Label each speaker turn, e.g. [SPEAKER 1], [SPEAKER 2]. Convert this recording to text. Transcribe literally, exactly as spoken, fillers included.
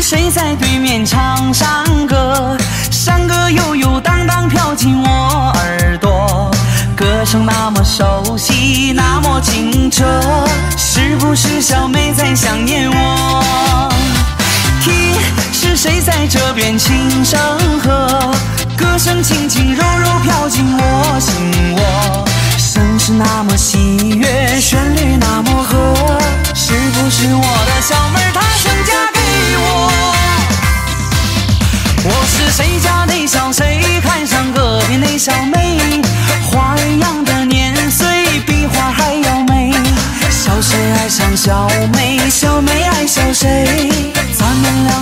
[SPEAKER 1] 谁在对面唱山歌？山歌悠悠荡荡飘进我耳朵，歌声那么熟悉，那么清澈，是不是小妹在想念我？听，是谁在这边轻声和？歌声轻轻柔柔飘进我心窝，声是那么喜悦，旋律那么和，是不是我的小妹儿她想嫁给我？我是谁家的小谁，看上隔壁那小妹，花儿一样的年岁，比花还要美。小谁爱上小妹，小妹爱小谁，咱们俩